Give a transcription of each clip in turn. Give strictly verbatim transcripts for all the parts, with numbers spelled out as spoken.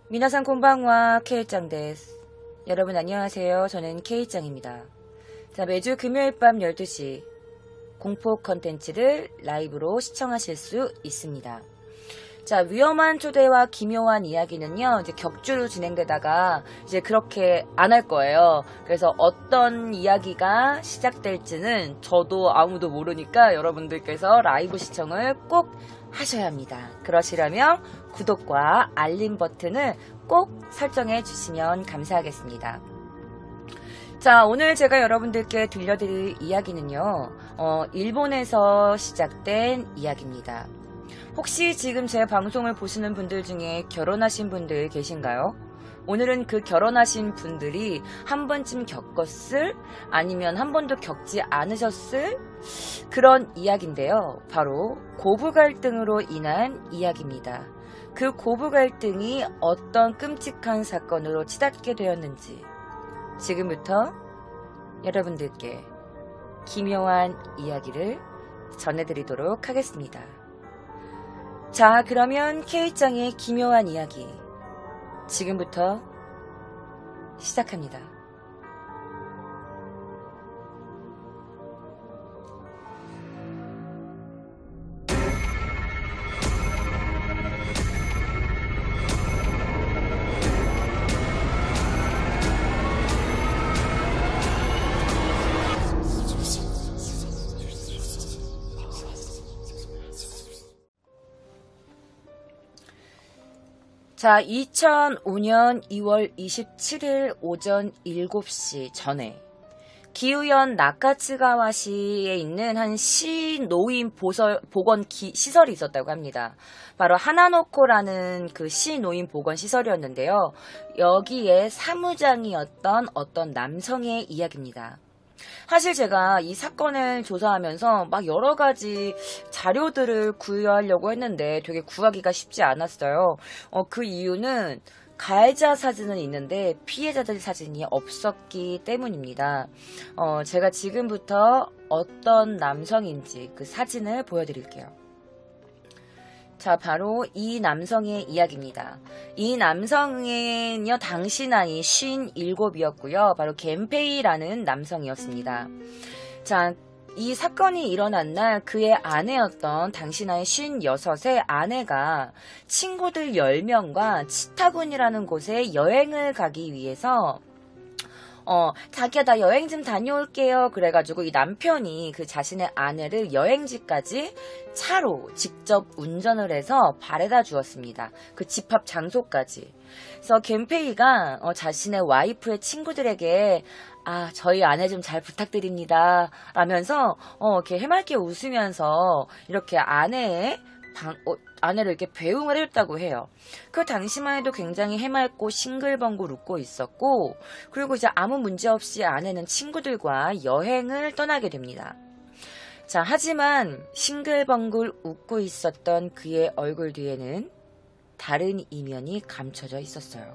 미나상 곤방와 케이짱 데스. 여러분 안녕하세요. 저는 케이짱입니다. 자, 매주 금요일 밤 열두 시 공포 컨텐츠를 라이브로 시청하실 수 있습니다. 자, 위험한 초대와 기묘한 이야기는요, 이제 격주로 진행되다가 이제 그렇게 안 할 거예요. 그래서 어떤 이야기가 시작될지는 저도 아무도 모르니까 여러분들께서 라이브 시청을 꼭 하셔야 합니다. 그러시려면 구독과 알림 버튼을 꼭 설정해 주시면 감사하겠습니다. 자, 오늘 제가 여러분들께 들려드릴 이야기는요, 어, 일본에서 시작된 이야기입니다. 혹시 지금 제 방송을 보시는 분들 중에 결혼하신 분들 계신가요? 오늘은 그 결혼하신 분들이 한 번쯤 겪었을, 아니면 한 번도 겪지 않으셨을 그런 이야기인데요. 바로 고부 갈등으로 인한 이야기입니다. 그 고부 갈등이 어떤 끔찍한 사건으로 치닫게 되었는지 지금부터 여러분들께 기묘한 이야기를 전해드리도록 하겠습니다. 자, 그러면 K짱의 기묘한 이야기 지금부터 시작합니다. 자, 이천오 년 이월 이십칠일 오전 일곱 시 전에 기우현 나카츠가와시에 있는 한 시노인 보설, 보건 기, 시설이 있었다고 합니다. 바로 하나노코라는 그 시노인 보건 시설이었는데요. 여기에 사무장이었던 어떤 남성의 이야기입니다. 사실 제가 이 사건을 조사하면서 막 여러 가지 자료들을 구하려고 했는데 되게 구하기가 쉽지 않았어요. 어, 그 이유는 가해자 사진은 있는데 피해자들 사진이 없었기 때문입니다. 어, 제가 지금부터 어떤 남성인지 그 사진을 보여드릴게요. 자, 바로 이 남성의 이야기입니다. 이 남성은요, 당시 나이 쉰일곱이었고요. 바로 겐페이라는 남성이었습니다. 자, 이 사건이 일어난 날 그의 아내였던 당시 나이 쉰여섯의 아내가 친구들 열 명과 치타군이라는 곳에 여행을 가기 위해서 어, 자기야, 나 여행 좀 다녀올게요. 그래가지고 이 남편이 그 자신의 아내를 여행지까지 차로 직접 운전을 해서 바래다 주었습니다. 그 집합 장소까지. 그래서 겐페이가 어, 자신의 와이프의 친구들에게 아, 저희 아내 좀 잘 부탁드립니다. 라면서 어, 이렇게 해맑게 웃으면서 이렇게 아내의 방, 어, 아내를 이렇게 배웅을 했다고 해요. 그 당시만 해도 굉장히 해맑고 싱글벙글 웃고 있었고, 그리고 이제 아무 문제 없이 아내는 친구들과 여행을 떠나게 됩니다. 자, 하지만 싱글벙글 웃고 있었던 그의 얼굴 뒤에는 다른 이면이 감춰져 있었어요.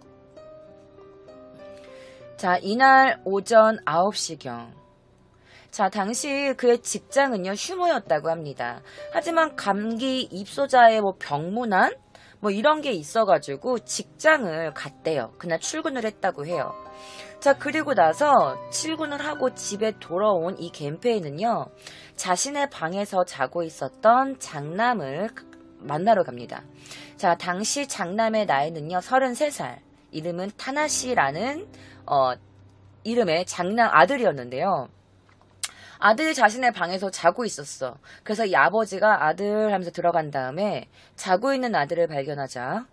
자, 이날 오전 아홉 시경. 자, 당시 그의 직장은요, 휴무였다고 합니다. 하지만 감기 입소자의 뭐 병문안? 뭐 이런 게 있어가지고 직장을 갔대요. 그날 출근을 했다고 해요. 자, 그리고 나서 출근을 하고 집에 돌아온 이 겐페이는요, 자신의 방에서 자고 있었던 장남을 만나러 갑니다. 자, 당시 장남의 나이는요, 서른세 살. 이름은 타나시라는, 어, 이름의 장남 아들이었는데요. 아들이 자신의 방에서 자고 있었어. 그래서 이 아버지가 아들 하면서 들어간 다음에 자고 있는 아들을 발견하자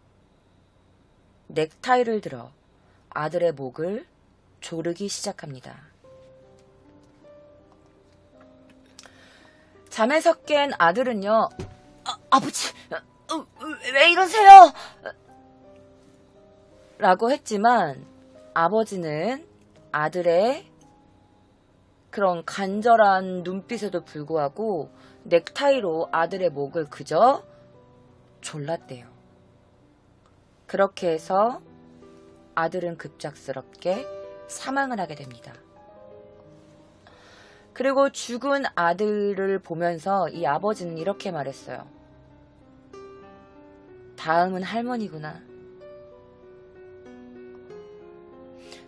넥타이를 들어 아들의 목을 조르기 시작합니다. 잠에서 깬 아들은요, 아, 아버지, 어, 왜 이러세요? 라고 했지만 아버지는 아들의 그런 간절한 눈빛에도 불구하고 넥타이로 아들의 목을 그저 졸랐대요. 그렇게 해서 아들은 급작스럽게 사망을 하게 됩니다. 그리고 죽은 아들을 보면서 이 아버지는 이렇게 말했어요. 다음은 할머니구나.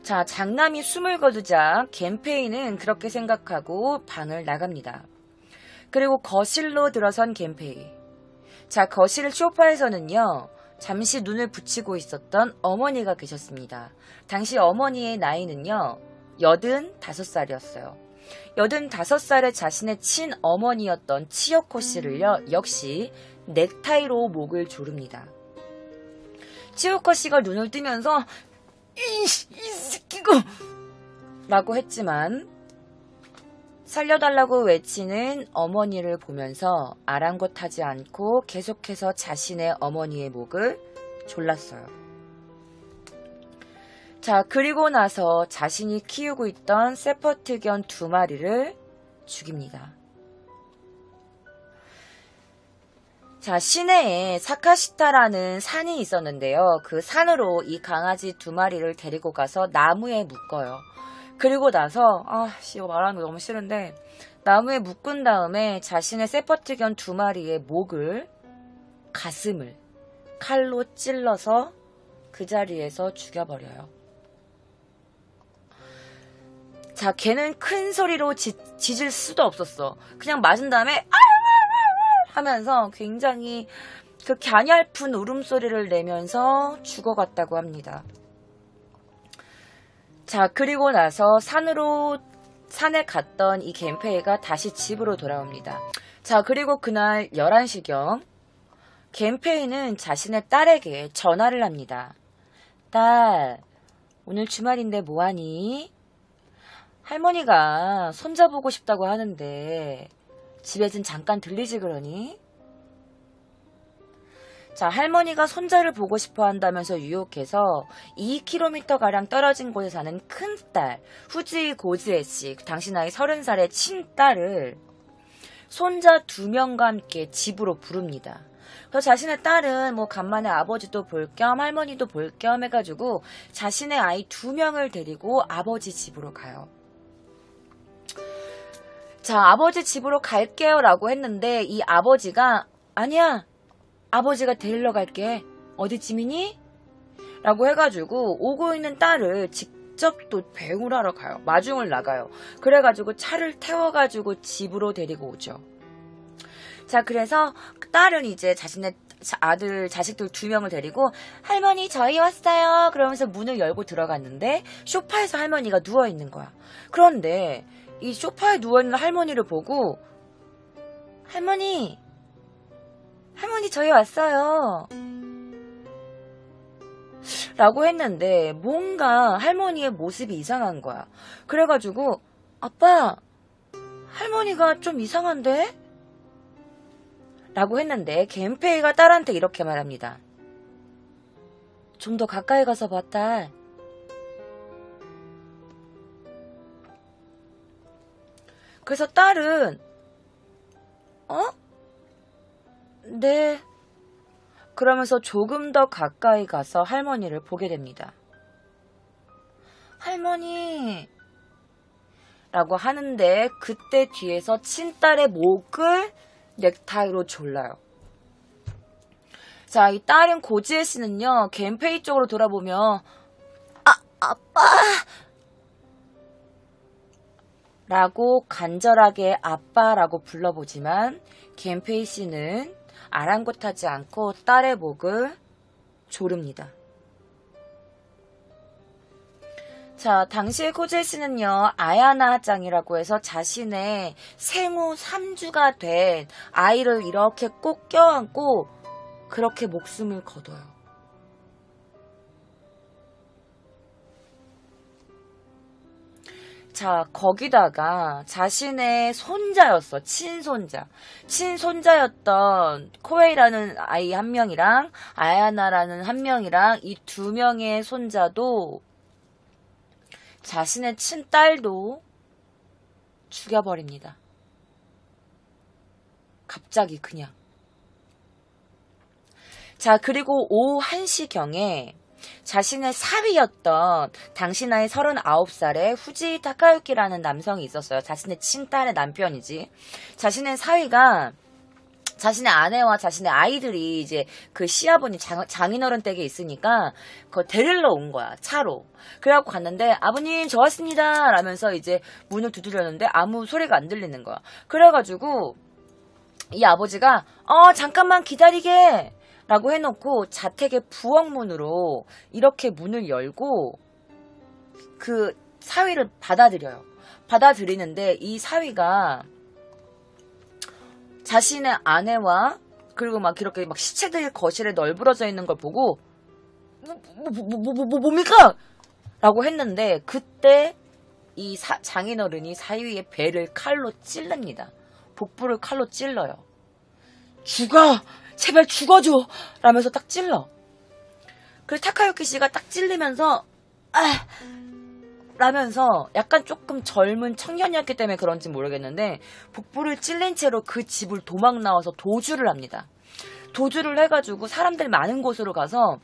자, 장남이 숨을 거두자 겐페이는 그렇게 생각하고 방을 나갑니다. 그리고 거실로 들어선 겐페이. 자, 거실 소파에서는요, 잠시 눈을 붙이고 있었던 어머니가 계셨습니다. 당시 어머니의 나이는요, 여든다섯 살이었어요. 여든다섯 살의 자신의 친어머니였던 치요코 씨를요, 역시 넥타이로 목을 조릅니다. 치요코 씨가 눈을 뜨면서 이, 이 새끼가 라고 했지만 살려달라고 외치는 어머니를 보면서 아랑곳하지 않고 계속해서 자신의 어머니의 목을 졸랐어요. 자, 그리고 나서 자신이 키우고 있던 세퍼트견 두 마리를 죽입니다. 자, 시내에 사카시타라는 산이 있었는데요. 그 산으로 이 강아지 두 마리를 데리고 가서 나무에 묶어요. 그리고 나서 아, 씨, 이거 말하는 거 너무 싫은데 나무에 묶은 다음에 자신의 세퍼트견 두 마리의 목을, 가슴을 칼로 찔러서 그 자리에서 죽여버려요. 자, 걔는 큰 소리로 짖, 짖을 수도 없었어. 그냥 맞은 다음에 하면서 굉장히 그 갸냘픈 울음소리를 내면서 죽어갔다고 합니다. 자, 그리고 나서 산으로, 산에 갔던 이 겐페이가 다시 집으로 돌아옵니다. 자, 그리고 그날 열한 시경, 겐페이는 자신의 딸에게 전화를 합니다. 딸, 오늘 주말인데 뭐하니? 할머니가 손자 보고 싶다고 하는데 집에 좀 잠깐 들리지 그러니? 자, 할머니가 손자를 보고 싶어 한다면서 유혹해서 이 킬로미터가량 떨어진 곳에 사는 큰딸 후지 고즈에 씨, 당시 나이 서른 살의 친딸을 손자 두 명과 함께 집으로 부릅니다. 그래서 자신의 딸은 뭐 간만에 아버지도 볼 겸 할머니도 볼 겸 해가지고 자신의 아이 두 명을 데리고 아버지 집으로 가요. 자, 아버지 집으로 갈게요 라고 했는데 이 아버지가 아니야, 아버지가 데리러 갈게, 어디쯤이니? 라고 해가지고 오고 있는 딸을 직접 또 배웅을 하러 가요. 마중을 나가요. 그래가지고 차를 태워가지고 집으로 데리고 오죠. 자, 그래서 딸은 이제 자신의 아들, 자식들 두 명을 데리고 할머니 저희 왔어요 그러면서 문을 열고 들어갔는데 소파에서 할머니가 누워있는 거야. 그런데 이 소파에 누워있는 할머니를 보고 할머니, 할머니 저희 왔어요 라고 했는데 뭔가 할머니의 모습이 이상한 거야. 그래가지고 아빠, 할머니가 좀 이상한데? 라고 했는데 겐페이가 딸한테 이렇게 말합니다. 좀 더 가까이 가서 봐, 딸. 그래서 딸은 어? 네. 그러면서 조금 더 가까이 가서 할머니를 보게 됩니다. 할머니 라고 하는데 그때 뒤에서 친딸의 목을 넥타이로 졸라요. 자, 이 딸인 고지혜 씨는요, 겐페이 쪽으로 돌아보며 아, 아빠 라고 간절하게 아빠라고 불러보지만 겐페이 씨는 아랑곳하지 않고 딸의 목을 조릅니다. 자, 당시에 고지혜 씨는요, 아야나 짱이라고 해서 자신의 생후 삼 주가 된 아이를 이렇게 꼭 껴안고 그렇게 목숨을 거둬요. 자, 거기다가 자신의 손자였어. 친손자. 친손자였던 코에이라는 아이 한 명이랑 아야나라는 한 명이랑 이 두 명의 손자도 자신의 친딸도 죽여버립니다. 갑자기 그냥. 자, 그리고 오후 한 시경에 자신의 사위였던 당시 나이 서른아홉 살의 후지 타카유키라는 남성이 있었어요. 자신의 친딸의 남편이지. 자신의 사위가 자신의 아내와 자신의 아이들이 이제 그 시아버님 장, 장인어른 댁에 있으니까 그거 데리러 온 거야, 차로. 그래갖고 갔는데 아버님 저 왔습니다 라면서 이제 문을 두드렸는데 아무 소리가 안 들리는 거야. 그래가지고 이 아버지가 어 잠깐만 기다리게 라고 해놓고 자택의 부엌문으로 이렇게 문을 열고 그 사위를 받아들여요. 받아들이는데 이 사위가 자신의 아내와 그리고 막 이렇게 막 시체들이 거실에 널브러져 있는 걸 보고 뭐, 뭐, 뭐, 뭐, 뭐, 뭐 뭡니까? 라고 했는데 그때 이 사, 장인어른이 사위의 배를 칼로 찔릅니다. 복부를 칼로 찔러요. 죽어! 제발 죽어줘! 라면서 딱 찔러. 그래서 타카유키 씨가 딱 찔리면서 아! 라면서 약간 조금 젊은 청년이었기 때문에 그런지 모르겠는데 복부를 찔린 채로 그 집을 도망 나와서 도주를 합니다. 도주를 해가지고 사람들 많은 곳으로 가서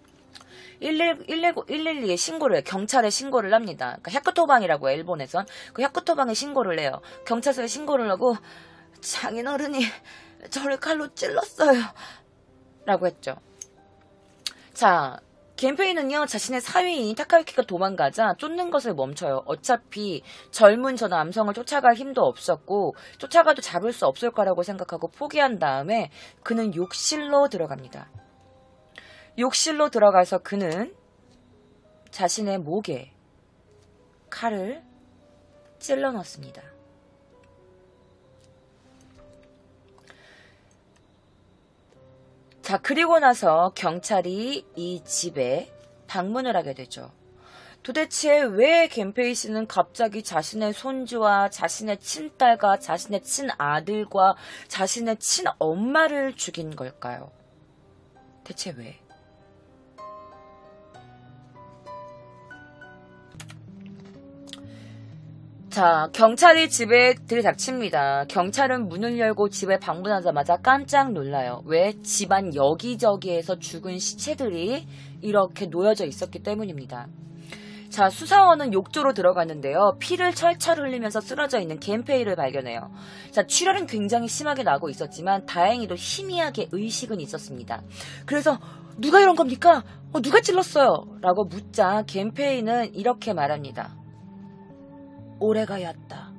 일일이에 신고를 해요. 경찰에 신고를 합니다. 그러니까 샤크토방이라고 해요, 일본에선. 그 샤크토방에 신고를 해요. 경찰서에 신고를 하고 장인어른이 저를 칼로 찔렀어요 라고 했죠. 자, 겐페이는요 자신의 사위인 타카유키가 도망가자 쫓는 것을 멈춰요. 어차피 젊은 저 남성을 쫓아갈 힘도 없었고 쫓아가도 잡을 수 없을 거라고 생각하고 포기한 다음에 그는 욕실로 들어갑니다. 욕실로 들어가서 그는 자신의 목에 칼을 찔러 넣습니다. 자, 그리고 나서 경찰이 이 집에 방문을 하게 되죠. 도대체 왜 겐페이 씨는 갑자기 자신의 손주와 자신의 친딸과 자신의 친아들과 자신의 친엄마를 죽인 걸까요? 대체 왜? 자, 경찰이 집에 들이닥칩니다. 경찰은 문을 열고 집에 방문하자마자 깜짝 놀라요. 왜? 집안 여기저기에서 죽은 시체들이 이렇게 놓여져 있었기 때문입니다. 자, 수사원은 욕조로 들어갔는데요. 피를 철철 흘리면서 쓰러져 있는 겐페이를 발견해요. 자, 출혈은 굉장히 심하게 나고 있었지만 다행히도 희미하게 의식은 있었습니다. 그래서 누가 이런 겁니까? 어, 누가 찔렀어요? 라고 묻자 겐페이는 이렇게 말합니다. 오레가였다.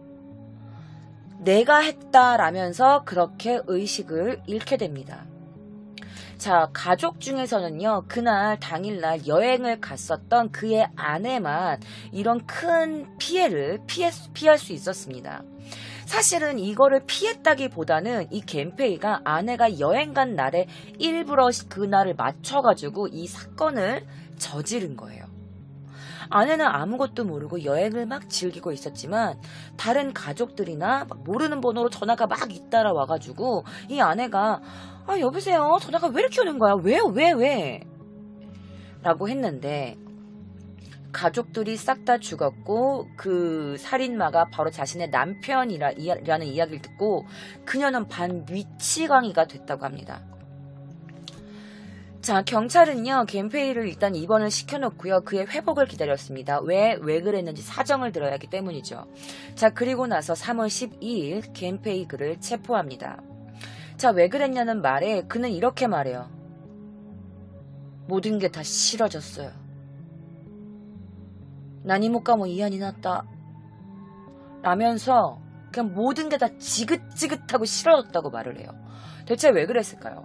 내가 했다라면서 그렇게 의식을 잃게 됩니다. 자, 가족 중에서는요, 그날 당일날 여행을 갔었던 그의 아내만 이런 큰 피해를 피해, 피할 수 있었습니다. 사실은 이거를 피했다기보다는 이 겐페이가 아내가 여행 간 날에 일부러 그날을 맞춰가지고 이 사건을 저지른 거예요. 아내는 아무것도 모르고 여행을 막 즐기고 있었지만 다른 가족들이나 막 모르는 번호로 전화가 막 잇따라 와가지고 이 아내가 아 여보세요 전화가 왜 이렇게 오는 거야 왜요 왜 왜 라고 했는데 가족들이 싹 다 죽었고 그 살인마가 바로 자신의 남편이라는 이야기를 듣고 그녀는 반위치광이가 됐다고 합니다. 자, 경찰은요, 겐페이를 일단 입원을 시켜놓고요, 그의 회복을 기다렸습니다. 왜, 왜 그랬는지 사정을 들어야 하기 때문이죠. 자, 그리고 나서 삼월 십이일 겐페이 그를 체포합니다. 자, 왜 그랬냐는 말에 그는 이렇게 말해요. 모든 게 다 싫어졌어요. 나니모카모 이안이 났다. 라면서 그냥 모든 게 다 지긋지긋하고 싫어졌다고 말을 해요. 대체 왜 그랬을까요?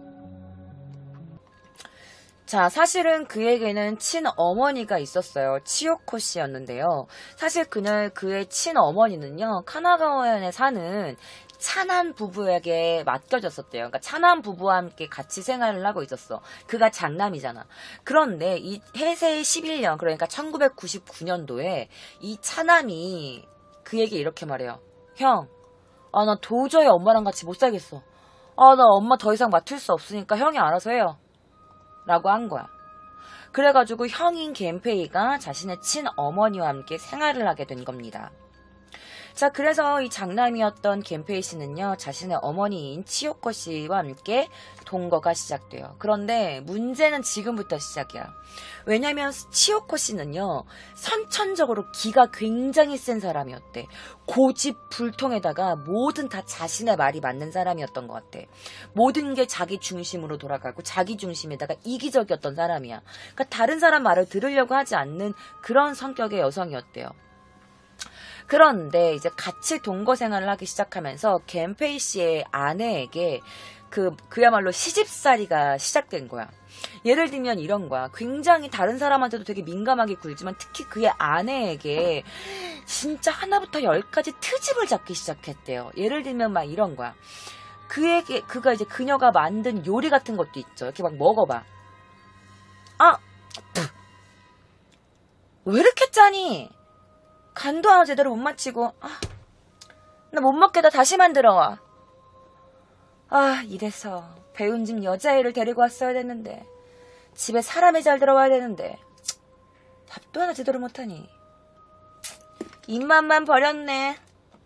자, 사실은 그에게는 친어머니가 있었어요. 치요코 씨였는데요. 사실 그날 그의 친어머니는요, 카나가와현에 사는 차남 부부에게 맡겨졌었대요. 그러니까 차남 부부와 함께 같이 생활을 하고 있었어. 그가 장남이잖아. 그런데 이 해세 십일년, 그러니까 천구백구십구년도에 이 차남이 그에게 이렇게 말해요. 형, 아, 나 도저히 엄마랑 같이 못 살겠어. 아, 나 엄마 더 이상 맡을 수 없으니까 형이 알아서 해요. 라고 한 거야. 그래가지고 형인 겐페이가 자신의 친어머니와 함께 생활을 하게 된 겁니다. 자, 그래서 이 장남이었던 겐페이 씨는요, 자신의 어머니인 치요코 씨와 함께 동거가 시작돼요. 그런데 문제는 지금부터 시작이야. 왜냐면 치요코 씨는요, 선천적으로 기가 굉장히 센 사람이었대. 고집불통에다가 뭐든 다 자신의 말이 맞는 사람이었던 것 같아. 모든 게 자기 중심으로 돌아가고 자기 중심에다가 이기적이었던 사람이야. 그러니까 다른 사람 말을 들으려고 하지 않는 그런 성격의 여성이었대요. 그런데 이제 같이 동거 생활을 하기 시작하면서 겐페이 씨의 아내에게 그, 그야말로 시집살이가 시작된 거야. 예를 들면 이런 거야. 굉장히 다른 사람한테도 되게 민감하게 굴지만 특히 그의 아내에게 진짜 하나부터 열까지 트집을 잡기 시작했대요. 예를 들면 막 이런 거야. 그에게, 그가 이제 그녀가 만든 요리 같은 것도 있죠. 이렇게 막 먹어봐. 아! 왜 이렇게 짜니? 간도 하나 제대로 못 맞히고, 아, 나 못 먹겠다. 다시 만들어와. 아, 이래서 배운 집 여자애를 데리고 왔어야 됐는데, 집에 사람이 잘 들어와야 되는데, 밥도 하나 제대로 못하니. 입맛만 버렸네.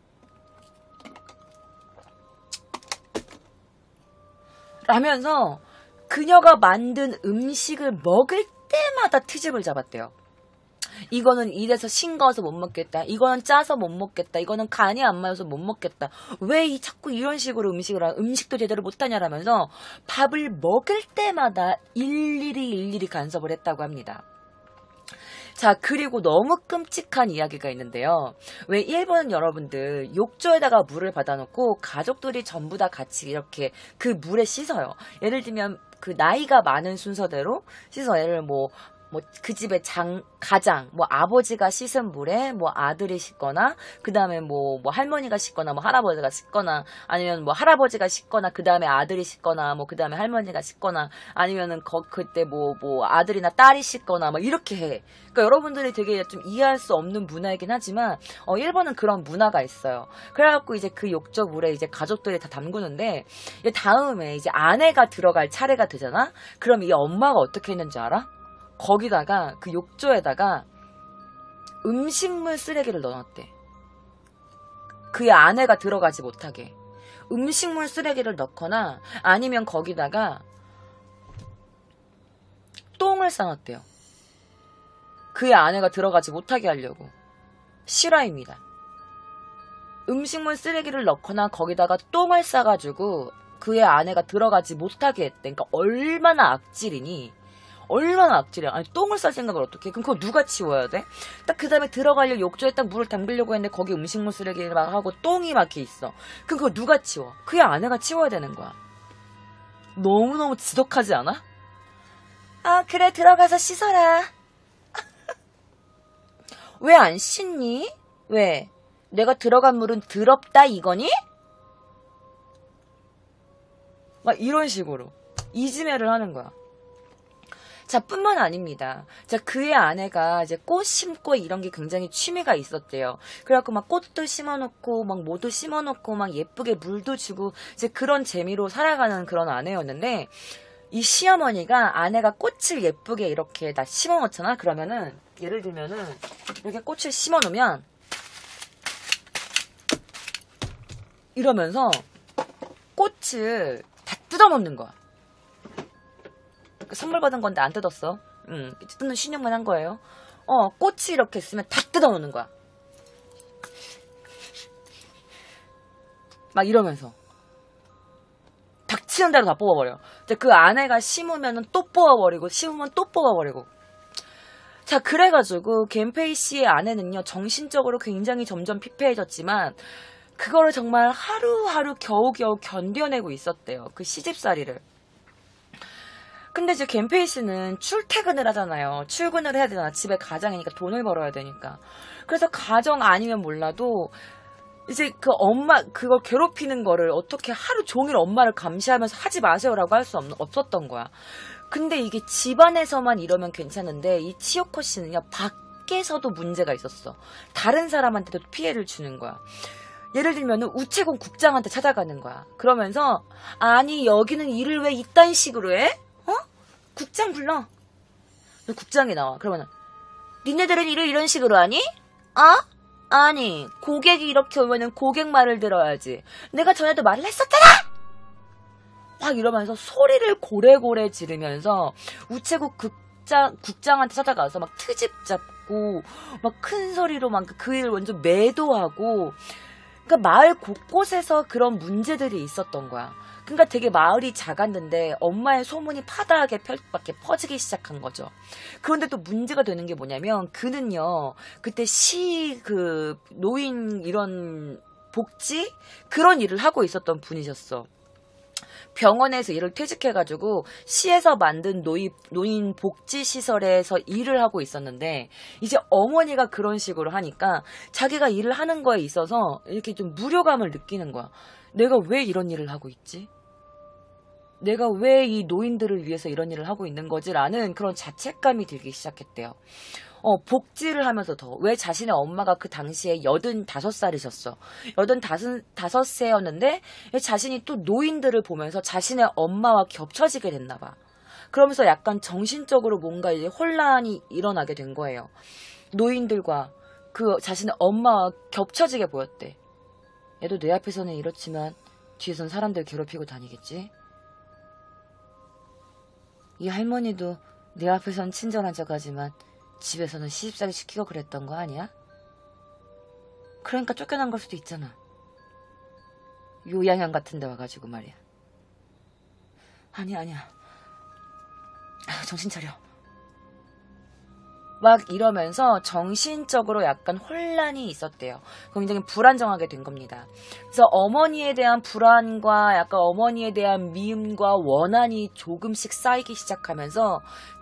라면서 그녀가 만든 음식을 먹을 때마다 트집을 잡았대요. 이거는 이래서 싱거워서 못 먹겠다. 이거는 짜서 못 먹겠다. 이거는 간이 안 맞아서 못 먹겠다. 왜 이 자꾸 이런 식으로 음식을 하, 음식도 제대로 못하냐라면서 밥을 먹을 때마다 일일이 일일이 간섭을 했다고 합니다. 자, 그리고 너무 끔찍한 이야기가 있는데요. 왜 일본은 여러분들 욕조에다가 물을 받아놓고 가족들이 전부 다 같이 이렇게 그 물에 씻어요. 예를 들면 그 나이가 많은 순서대로 씻어. 예를 뭐 뭐 그 집의 장 가장 뭐 아버지가 씻은 물에 뭐 아들이 씻거나 그 다음에 뭐 뭐 할머니가 씻거나 뭐 할아버지가 씻거나 아니면 뭐 할아버지가 씻거나 그 다음에 아들이 씻거나 뭐 그 다음에 할머니가 씻거나 아니면은 거 그때 뭐 뭐 아들이나 딸이 씻거나 뭐 이렇게 해. 그러니까 여러분들이 되게 좀 이해할 수 없는 문화이긴 하지만 어 일본은 그런 문화가 있어요. 그래갖고 이제 그 욕조 물에 이제 가족들이 다 담그는데 이제 다음에 이제 아내가 들어갈 차례가 되잖아. 그럼 이 엄마가 어떻게 했는지 알아? 거기다가 그 욕조에다가 음식물 쓰레기를 넣어놨대. 그의 아내가 들어가지 못하게 음식물 쓰레기를 넣거나 아니면 거기다가 똥을 싸놨대요. 그의 아내가 들어가지 못하게 하려고. 실화입니다. 음식물 쓰레기를 넣거나 거기다가 똥을 싸가지고 그의 아내가 들어가지 못하게 했대. 그러니까 얼마나 악질이니. 얼마나 악질이야. 아니 똥을 쌀 생각을 어떻게 해? 그럼 그거 누가 치워야 돼? 딱 그 다음에 들어가려고 욕조에 딱 물을 담그려고 했는데 거기 음식물 쓰레기를 막 하고 똥이 막 이렇게 있어. 그럼 그거 누가 치워? 그의 아내가 치워야 되는 거야. 너무너무 지독하지 않아? 아 그래 들어가서 씻어라. 왜 안 씻니? 왜? 내가 들어간 물은 더럽다 이거니? 막 이런 식으로 이지매를 하는 거야. 자, 뿐만 아닙니다. 자, 그의 아내가 이제 꽃 심고 이런 게 굉장히 취미가 있었대요. 그래갖고 막 꽃도 심어놓고, 막 뭐도 심어놓고, 막 예쁘게 물도 주고, 이제 그런 재미로 살아가는 그런 아내였는데, 이 시어머니가 아내가 꽃을 예쁘게 이렇게 다 심어놓잖아? 그러면은, 예를 들면은, 이렇게 꽃을 심어놓으면, 이러면서, 꽃을 다 뜯어놓는 거야. 선물 받은 건데 안 뜯었어. 응, 뜯는 신용만 한 거예요. 어, 꽃이 이렇게 있으면 다 뜯어놓는 거야. 막 이러면서. 닥치는 대로 다 뽑아버려. 그 아내가 심으면 또 뽑아버리고, 심으면 또 뽑아버리고. 자, 그래가지고, 겐페이 씨의 아내는요, 정신적으로 굉장히 점점 피폐해졌지만, 그거를 정말 하루하루 겨우겨우 견뎌내고 있었대요. 그 시집살이를. 근데 이제 겐페이 씨는 출퇴근을 하잖아요. 출근을 해야 되잖아. 집에 가장이니까 돈을 벌어야 되니까. 그래서 가정 아니면 몰라도 이제 그 엄마 그걸 괴롭히는 거를 어떻게 하루 종일 엄마를 감시하면서 하지 마세요라고 할 수 없었던 거야. 근데 이게 집안에서만 이러면 괜찮은데 이 치요코 씨는요. 밖에서도 문제가 있었어. 다른 사람한테도 피해를 주는 거야. 예를 들면은 우체국 국장한테 찾아가는 거야. 그러면서 아니 여기는 일을 왜 이딴 식으로 해? 어? 국장 불러. 국장이 나와. 그러면은 니네들은 일을 이런 식으로 하니? 어? 아니, 고객이 이렇게 오면은 고객 말을 들어야지. 내가 전에도 말을 했었잖아! 막 이러면서 소리를 고래고래 지르면서 우체국 국장, 국장한테 찾아가서 막 트집 잡고 막 큰 소리로 막 그 일 완전 매도하고, 그러니까 마을 곳곳에서 그런 문제들이 있었던 거야. 그러니까 되게 마을이 작았는데 엄마의 소문이 파다하게 펼밖에 퍼지기 시작한 거죠. 그런데 또 문제가 되는 게 뭐냐면 그는요, 그때 시 그 노인 이런 복지 그런 일을 하고 있었던 분이셨어. 병원에서 일을 퇴직해가지고 시에서 만든 노인, 노인 복지시설에서 일을 하고 있었는데, 이제 어머니가 그런 식으로 하니까 자기가 일을 하는 거에 있어서 이렇게 좀 무료감을 느끼는 거야. 내가 왜 이런 일을 하고 있지? 내가 왜 이 노인들을 위해서 이런 일을 하고 있는 거지라는 그런 자책감이 들기 시작했대요. 어, 복지를 하면서 더. 왜 자신의 엄마가 그 당시에 여든다섯 살이셨어. 여든다섯 세였는데 자신이 또 노인들을 보면서 자신의 엄마와 겹쳐지게 됐나 봐. 그러면서 약간 정신적으로 뭔가 이제 혼란이 일어나게 된 거예요. 노인들과 그 자신의 엄마와 겹쳐지게 보였대. 얘도 내 앞에서는 이렇지만 뒤에선 사람들 괴롭히고 다니겠지? 이 할머니도 내 앞에선 친절한 척하지만 집에서는 시집살이 시키고 그랬던 거 아니야? 그러니까 쫓겨난 걸 수도 있잖아. 요양원 같은 데 와가지고 말이야. 아니야 아니야. 정신 차려. 막 이러면서 정신적으로 약간 혼란이 있었대요. 굉장히 불안정하게 된 겁니다. 그래서 어머니에 대한 불안과 약간 어머니에 대한 미움과 원한이 조금씩 쌓이기 시작하면서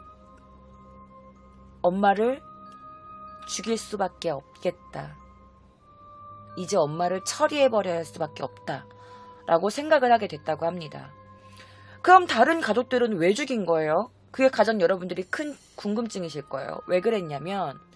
엄마를 죽일 수밖에 없겠다. 이제 엄마를 처리해버려야 할 수밖에 없다. 라고 생각을 하게 됐다고 합니다. 그럼 다른 가족들은 왜 죽인 거예요? 그게 가장 여러분들이 큰 궁금증이실 거예요. 왜 그랬냐면